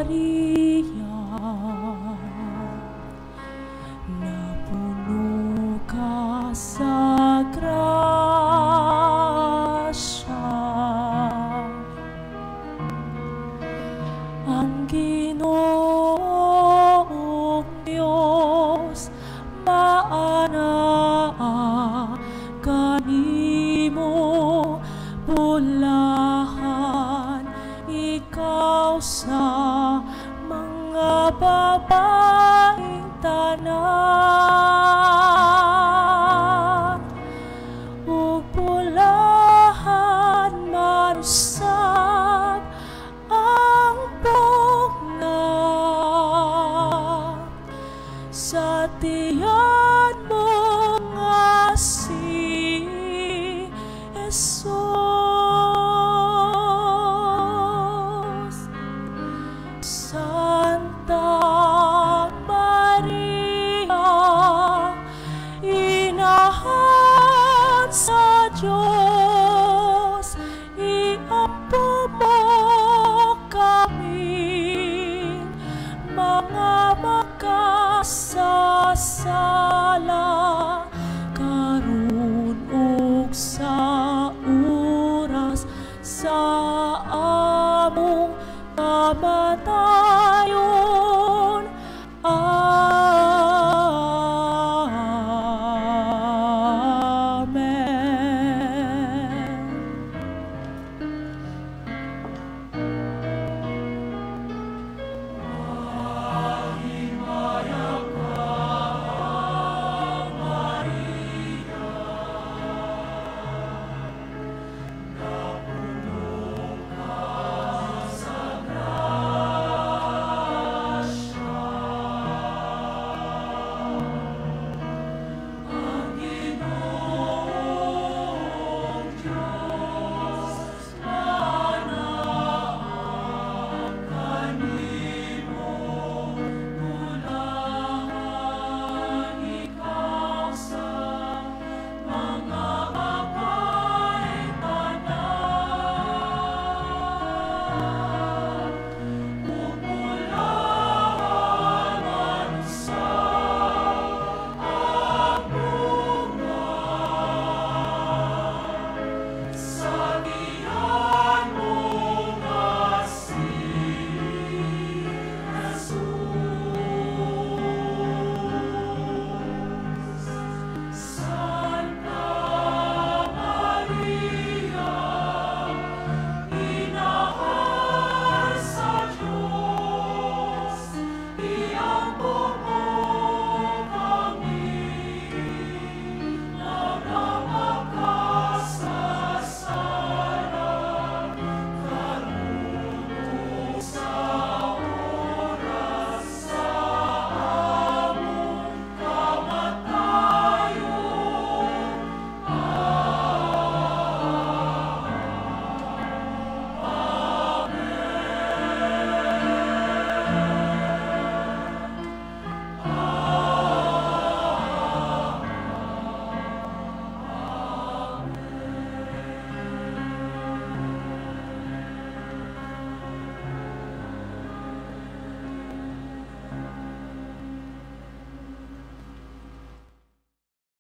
Maria, napuno ka sa grasya. Ang Ginoong Diyos maanaa kanimo, bulahan ikaw sa mga babaeng tanan. Ug bulahan marusag ang bunga sa tiyan mo nga si Jesus. Santa Maria, inahan sa Diyos, iampo mo kami mga makasasala, karon ug sa oras sa among kamatay.